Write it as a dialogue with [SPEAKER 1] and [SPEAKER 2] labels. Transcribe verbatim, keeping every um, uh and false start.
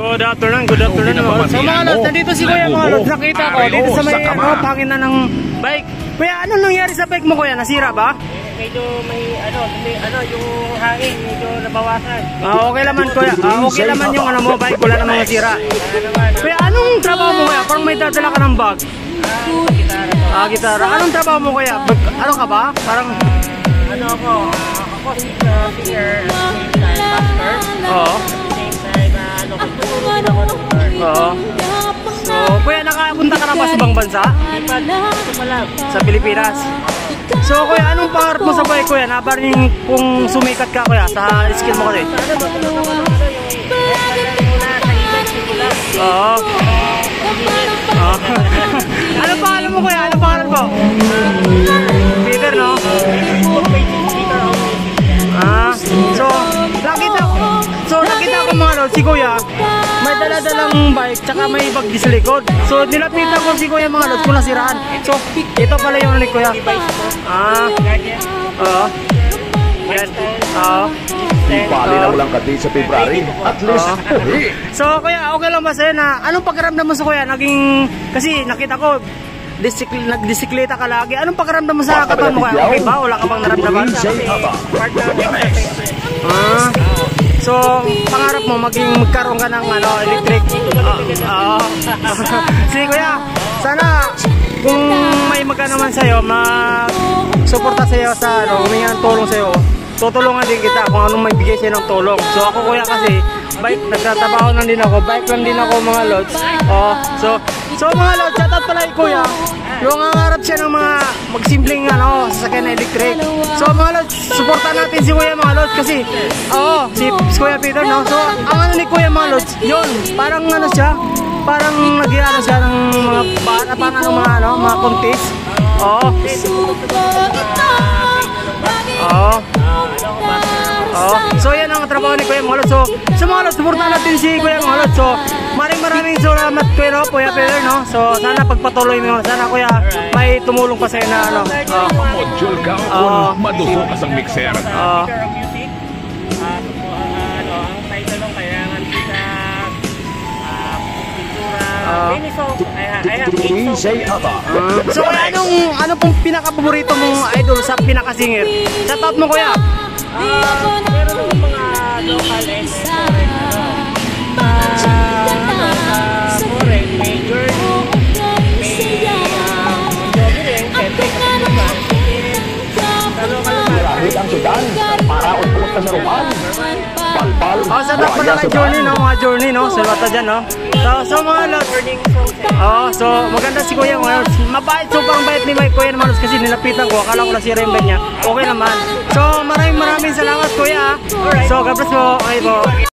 [SPEAKER 1] Good afternoon, good afternoon mga lods. So mga lods, nandito si Kuya mga lods. Nakita ko dito sa may ano, pangin na ng bike. Kuya, anong nangyari sa bike mo Kuya? Nasira ba?
[SPEAKER 2] Medyo may ano, may, ano yung hangin, medyo nabawasan.
[SPEAKER 1] Ah, okay naman Kuya. Ah, okay naman yung ano mo, bike, wala namang nasira. Kuya, anong trabaho mo Kuya? Parang may dadala ka ng bag.
[SPEAKER 2] Ah, gitara to.
[SPEAKER 1] Ah, gitara. Anong trabaho mo Kuya? Ano ka ba? Parang
[SPEAKER 2] ano ako, ako si uh, singer, same time pastor.
[SPEAKER 1] Oo.
[SPEAKER 2] Same time na ano, tutulong din ako ng Lord.
[SPEAKER 1] Oo. So, Kuya, nakapunta ka na ba sa ibang bansa?
[SPEAKER 2] Di ba, ito pa lang.
[SPEAKER 1] Sa Pilipinas. So, Kuya, anong pangarap mo sa bike Kuya? Nabaring kung sumikat ka Kuya sa skill mo kasi?
[SPEAKER 2] Sana matulungan ko ng ano, yung hairstyle muna sa event simula.
[SPEAKER 1] Oo. Oo. Ano pangalan mo Kuya? Ano pangalan mo? Peter, no? Ah, so nakita ko, so nakita ko mga lods, si Kuya may dala-dalang bike tsaka may bag di sa likod. So nilapitan ko si Kuya mga lods kung nasiraan. So ito pala yung ni Kuya. Ah, oo. Yan. Oo.
[SPEAKER 3] Bali na walang kati sa February. At least, uhi.
[SPEAKER 1] So Kuya, okay lang ba sa'yo na anong pakiramdam mo sa Kuya? Naging, kasi nakita ko Disikl nagdisikleta ka lagi. Anong pakiramdam mo sa katawan mo Kuya? Okay ba? Wala ka bang naramdaman?
[SPEAKER 2] Part na exercise.
[SPEAKER 1] Ah, so pangarap mo maging magkaroon ka ng ano, electric? Oo. Sige Kuya, sana kung may magkano man sa'yo, mag-suporta sa'yo sa ano, humingi ng tulong sa'yo, tutulungan din kita kung anong may bigay sa'yo ng tulong. So ako Kuya kasi, bike, nagtatrabaho na din ako, bike lang din ako mga lods. Oh, so, so mga lods, shout out pala kay Kuya. Yung nangarap siya ng mga magsimpleng ano, sasakyan na electric. So mga lods, supportan natin si Kuya mga lods kasi, oo, si, si Kuya Peter, no? So ang ano ni Kuya mga lods, yun, parang ano siya, parang nag-iano siya ng mga bata, parang ano, mga ano, mga contest. Oo. Oo. Oo. So yan ang trabaho ni Kuya mga lods. So sa mga lods, supportan natin si Kuya mga lods. So maraming maraming salamat Kuya, no? Kuya Peter, no? So sana pagpatuloy mo, sana Kuya may tumulong pa sa'yo na ano. Oo.
[SPEAKER 3] Module ka
[SPEAKER 1] Oo.
[SPEAKER 3] kung maduso ka sa mixer.
[SPEAKER 1] Oo.
[SPEAKER 2] Ano, ang title ng kailangan sa pintura.
[SPEAKER 1] Ah.
[SPEAKER 2] Many songs. I have eight songs.
[SPEAKER 3] Say aba.
[SPEAKER 1] So Kuya, anong ano pong pinaka-paborito mong idol sa pinaka-singer? Shout out mo Kuya.
[SPEAKER 2] Ah, meron ng mga local and foreign ano. Ah, ano, ah, foreign, major, may ah, jogi rin, siyempre kasi naman. Sa local naman,
[SPEAKER 3] Rahit ang sudan. Para utpos ka sa ruman. Palpal.
[SPEAKER 1] Oh, sa top pala kay Journey, no? Mga Journey, no? Salwata dyan, no? So, so mga lods.
[SPEAKER 2] burning songs.
[SPEAKER 1] Oo, so maganda si Kuya. Mga lods. Mabait, sobrang bait ni Mike Kuya naman lods kasi nilapitan ko. Akala ko nasira yung bed niya. Okay naman. So maraming maraming salamat Kuya. So, God bless po. Okay po.